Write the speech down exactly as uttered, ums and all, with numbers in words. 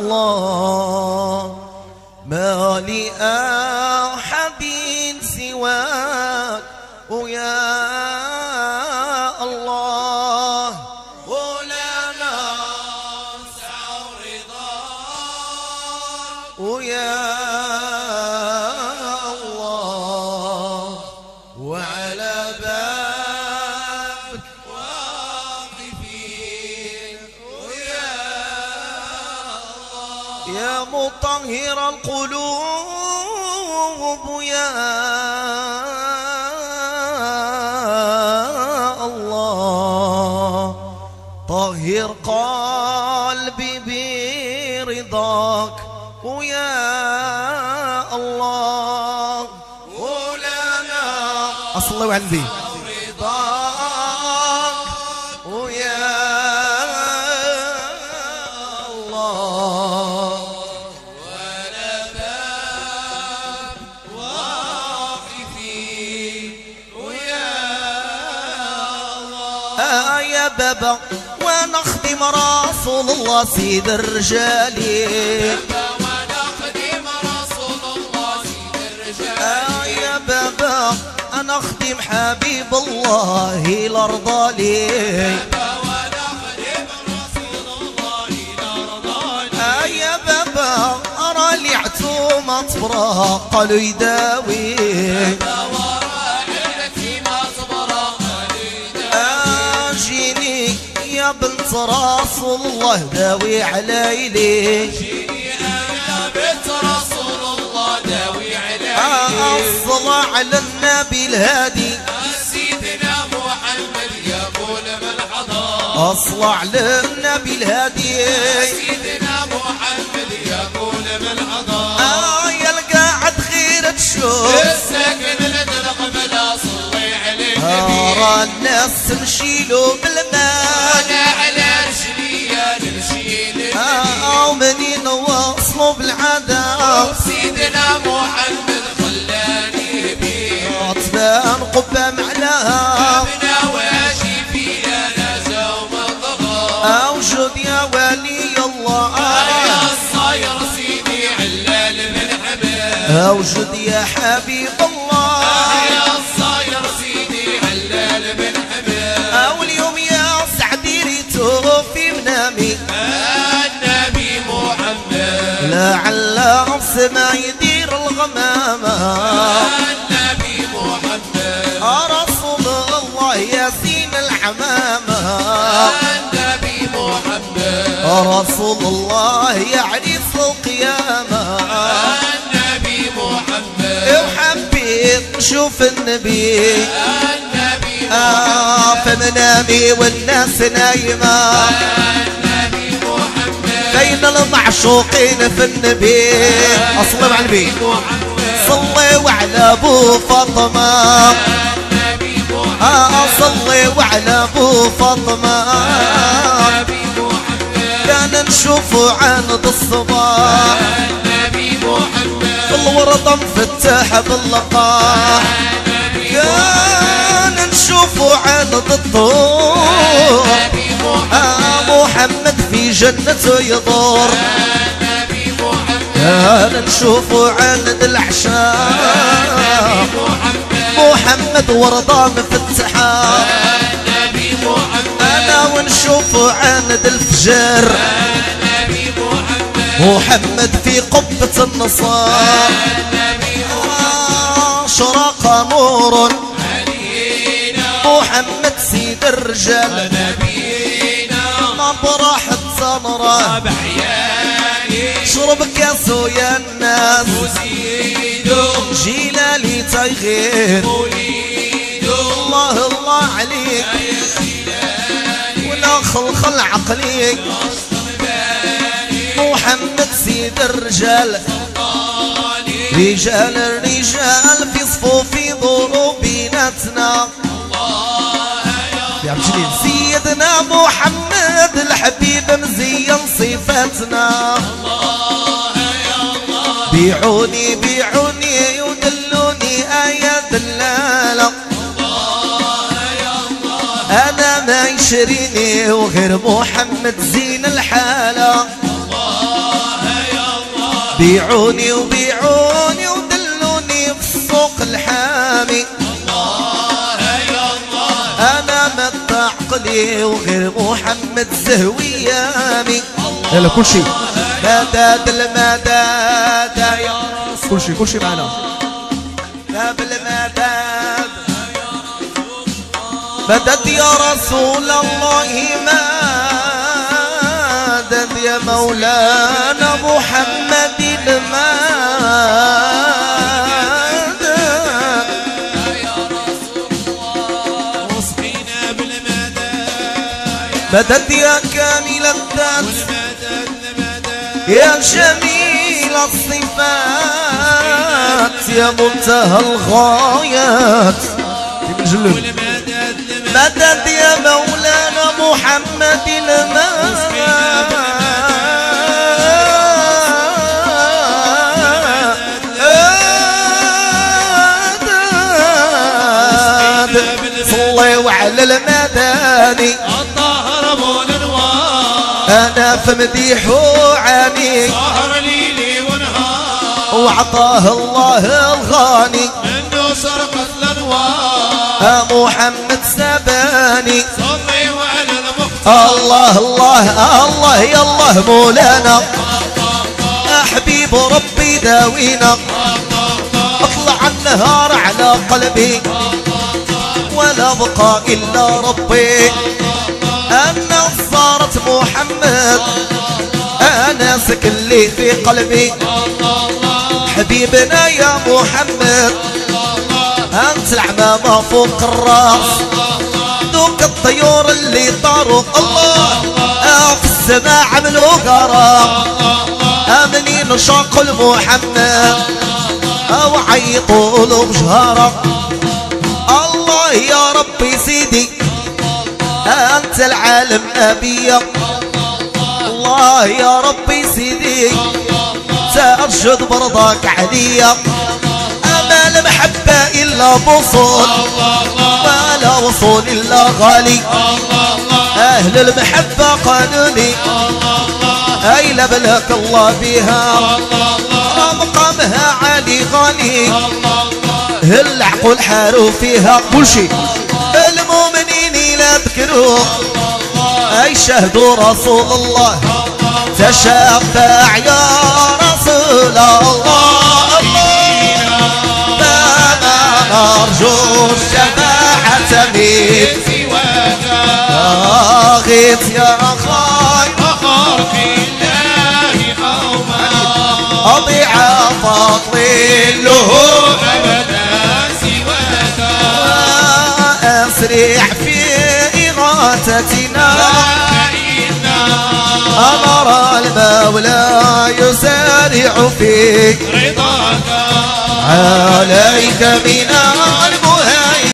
الله ما لأحد سواك ويا الله ولنا سعى رضاك ويا الله وعلى بابك واقفين ويا الله يا مطهر القلوب يا الله طهر قلبي برضاك ويا الله ولنا أصلوا على النبي رضاك ويا الله ولا باب واقفين ويا الله آه يا بابا ونخدم رسول الله سيد الرجال يا بابا أنا أخدم حبيب الله الأرضى لي يا بابا أرى لي عتومة طبرة قالوا يداوي أجيني يا بنت رسول الله داوي عليلي الصلاة على النبي الهادي سيدنا محمد يقول من حضر الصلاة على النبي الهادي سيدنا محمد يقول من حضر آه يا القاعد غير تشوف الساكن لدلق بلا صلي عليه ترى الناس نشيلو بالمال انا على رجليا نمشي اه ومنين وصلوا بالعذاب سيدنا محمد قبة معلاها ابنا واشي فيها ناسا ومضغا اوجد يا ولي الله يا الصاير سيدي علال من حباب اوجد يا حبيب الله يا الصاير سيدي علال من حباب او اليوم يا سعدي ريتو في منامي النبي محمد لعل عصما يدير الغمامة رسول الله ياسين الحمامة النبي محمد رسول الله يعرف القيامة النبي محمد وحبيت نشوف النبي النبي محمد فمنامي والناس نايمة النبي محمد بين المعشوقين في النبي أصلوا على النبي صلوا على ابو فاطمه النبي محمد صلوا على ابو فاطمه النبي محمد كان نشوفوا عند الصباح النبي محمد الورده مفتاحه باللقاح كان نشوفوا عند الطور النبي محمد محمد في جنته يدور كان نشوفوا عند العشاء محمد ورضا مفتحة النبي محمد انا ونشوفوا عند الفجر النبي محمد محمد في قبة النصار النبي محمد شرق نور علينا محمد سيد الرجال نبينا مبرح التمرة شرب كاسو يا الناس وزيدو جيلالي تيغير الله الله عليك ولا خلخل عقليك محمد سيد الرجال رجال الرجال في صفوف ضروبيناتنا يا رجلي سيدنا محمد الحبيب مزين صفاتنا بيعوني بيعوني ودلوني آية دلالة أنا ما يشريني وغير محمد زين الحالة بيعوني وبيعوني ودلوني في السوق الحامي. انا مت عقلي وغير محمد زهويامي. يلا كل شيء مداد المداد يا رسول، كل شيء كل شيء معنا. يا بالمداد مدد يا رسول الله، مدد يا مولانا محمد المدد يا رسول الله. وصحينا بالمدد مدد يا كامل الذات يا جميل الصفات يا منتهى الغايات. مدد يا مولانا محمد المدد صلوا على المداني الطاهر ابو الانوار. انا في مديح وعاني سهر ليلي ونهار، وعطاه الله الغاني منه سرقت الانوار. يا محمد سباني صلي وعلى المختار. الله الله الله يا الله مولانا حبيب ربي داوينا. اطلع النهار على قلبي ولا بقى الا ربي. انا صارت محمد انا سكن لي في قلبي. حبيبنا يا محمد انت العمامة فوق الراس، دوك الطيور اللي طاروا الله في السماء عملوا غرام. امنين شاقوا لمحمد او عيطوا له بجهارة. الله يا ربي سيدي انت العالم نبيا. الله يا ربي سيدي تأرشد برضاك عليا. أما المحبة إلا بوصول ولا وصول إلا غالي. أهل المحبة قانوني أي لبلك الله بها مقامها عالي غالي. العقل حاروا فيها كل شيء. المؤمنين لا ذكروا أي شهدوا رسول الله. تشفع يا رسول الله فما نرجو الشفاعة من سواك. غيث يا خير أخاف الله قوما أضيع فضل له أبدا سواك. أسرع في إغاثتنا أمر المولى يسارع في رضاك. عليك من